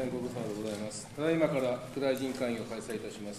大変ご苦労様でございます。ただいまから副大臣会議を開催いたします。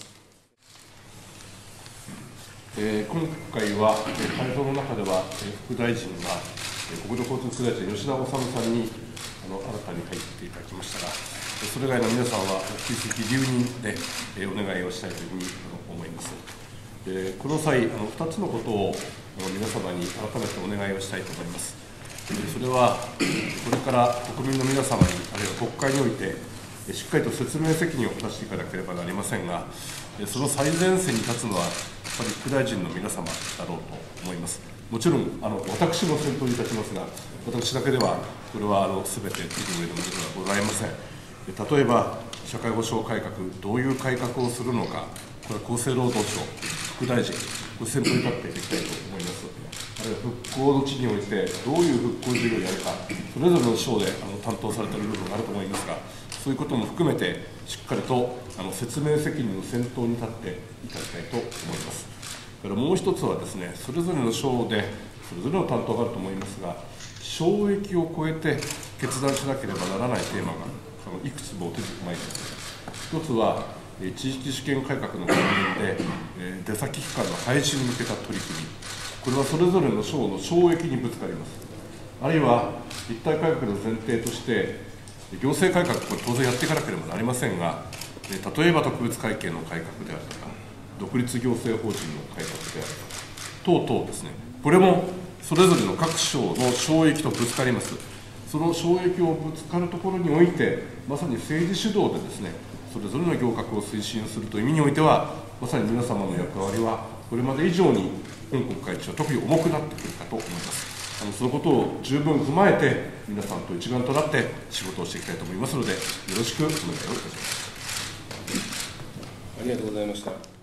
今回は、会合の中では、副大臣が、国土交通副大臣、吉田修さんに新たに入っていただきましたが、それ以外の皆さんは引き続き留任で、お願いをしたいというふうに思います。この際、2つのことを皆様に改めてお願いをしたいと思います。それは、これから国民の皆様に、あるいは国会において、しっかりと説明責任を果たしていかなければなりませんが、その最前線に立つのは、やっぱり副大臣の皆様だろうと思います。もちろん、私も先頭に立ちますが、私だけでは、これはすべてできる上のものではございません。例えば、社会保障改革、どういう改革をするのか、これは厚生労働省、副大臣、これ先頭に立っていきたいと思います。あるいは復興の地において、どういう復興事業をやるか、それぞれの省で担当されている部分があると思いますが、そういうことも含めて、しっかりと説明責任の先頭に立っていただきたいと思います。だからもう一つはですね、それぞれの省で、それぞれの担当があると思いますが、省域を超えて決断しなければならないテーマがいくつも出てまいります。一つは、地域試験改革の関連で、出先機関の廃止に向けた取り組み、これはそれぞれの省の省域にぶつかります。あるいは、一体改革の前提として、行政改革、これ当然やっていかなければなりませんが、例えば特別会計の改革であるとか、独立行政法人の改革であるとか、等々ですね、これもそれぞれの各省の省域とぶつかります。その省域をぶつかるところにおいて、まさに政治主導でですね、それぞれの行革を推進するという意味においては、まさに皆様の役割は、これまで以上に今国会中は特に重くなってくるかと思います。そのことを十分踏まえて、皆さんと一丸となって仕事をしていきたいと思いますので、よろしくお願いをいたします。 ありがとうございました。